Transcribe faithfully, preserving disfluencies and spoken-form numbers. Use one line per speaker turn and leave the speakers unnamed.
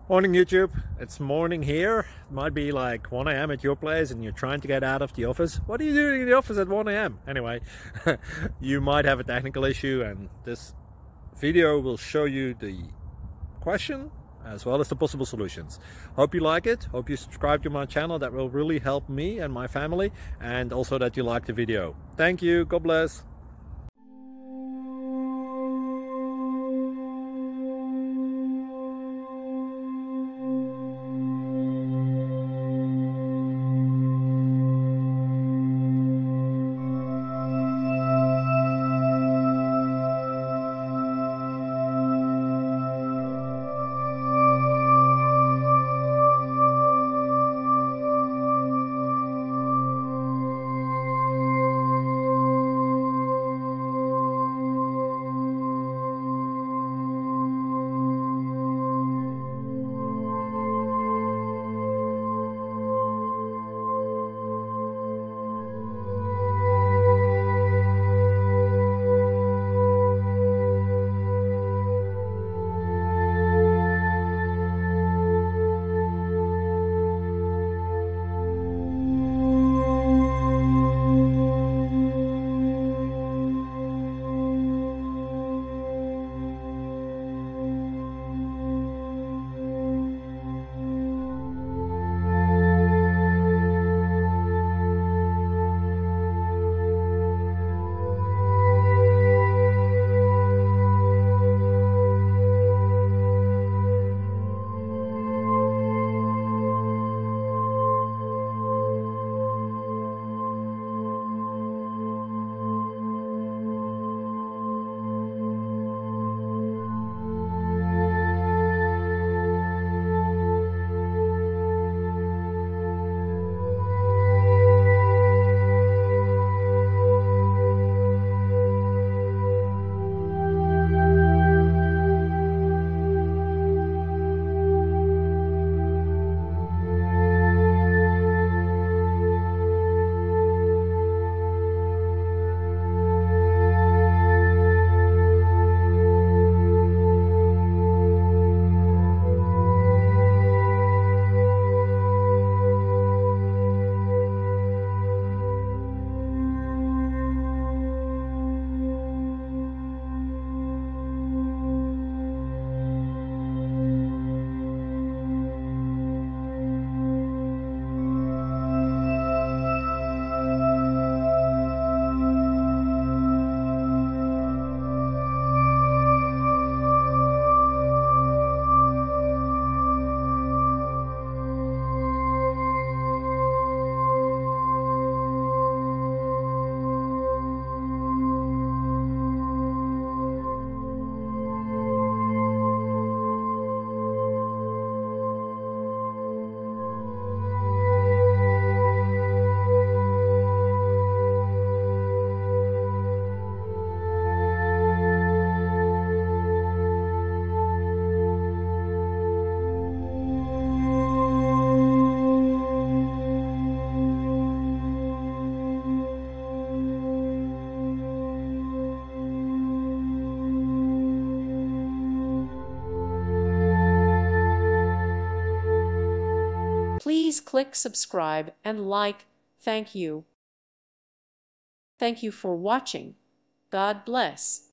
Morning YouTube, it's morning here. It might be like one A M at your place and you're trying to get out of the office. What are you doing in the office at one A M? Anyway, you might have a technical issue and this video will show you the question as well as the possible solutions. Hope you like it, hope you subscribe to my channel. That will really help me and my family, and also that you like the video. Thank you, God bless.
Please click subscribe and like. Thank you. Thank you for watching. God bless.